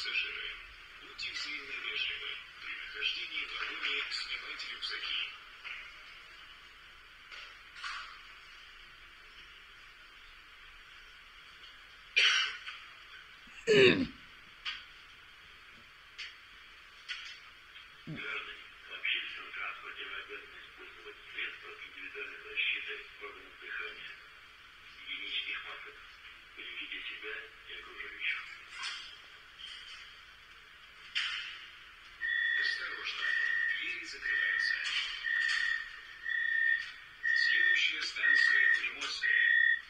пассажиры, будьте взаимно вежливы. При нахождении в вагоне снимайте рюкзаки. Граждане, в общественном транспорте вы обязаны использовать средства индивидуальной защиты органов дыхания, гигиенических масок. Берегите себя и окружающих. Осторожно, двери закрываются. Следующая станция Приморская.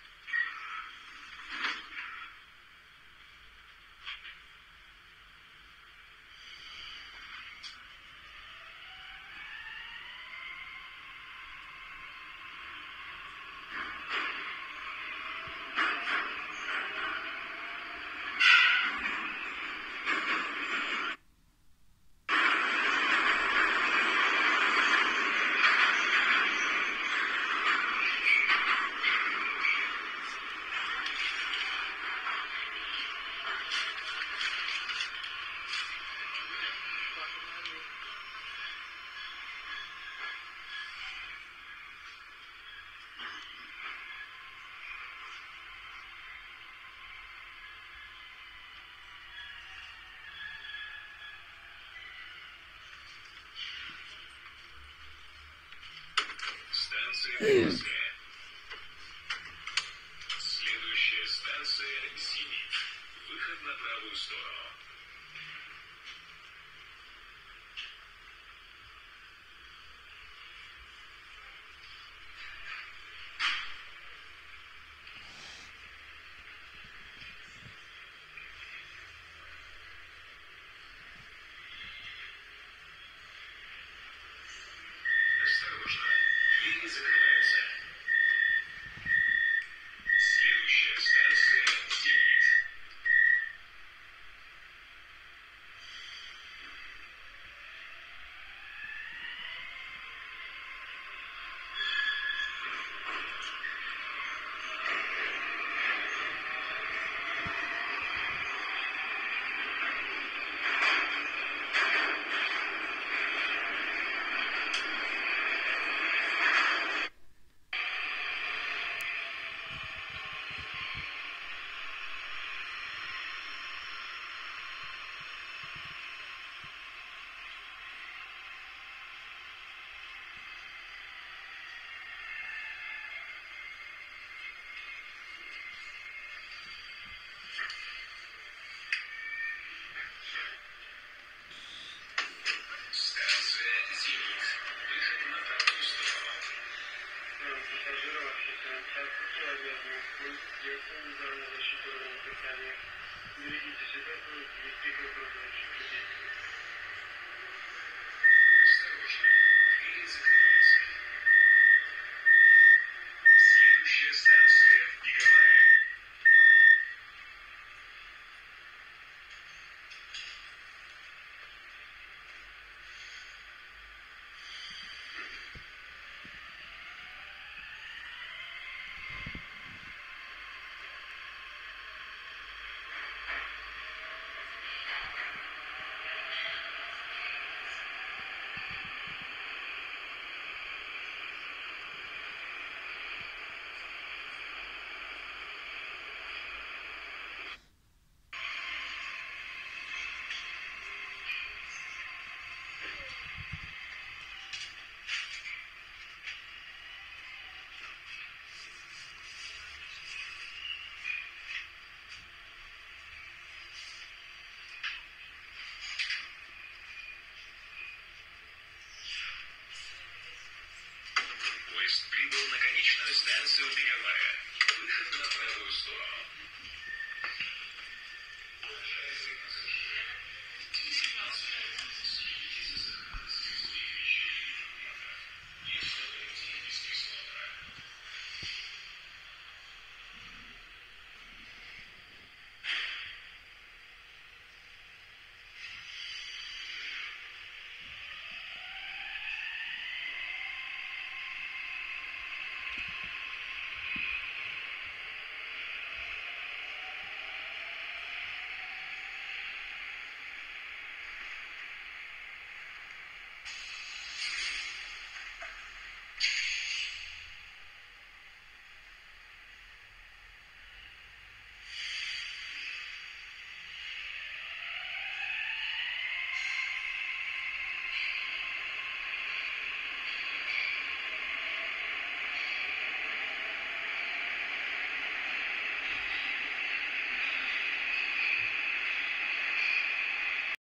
Станция Приморская. Следующая станция Зенит. Выход на правую сторону. Осторожно, двери закрываются. Следующая станция Зенит. Станция Зенит. Выход на правую сторону. Пассажиров общественного транспорта обязаны использовать средства индивидуальной защиты органов дыхания. Берегите себя и близких окружающих людей. Осторожно, двери закрываются. Следующая станция Беговая. Поезд прибыл на конечную станцию Беговая. Выход на правую сторону.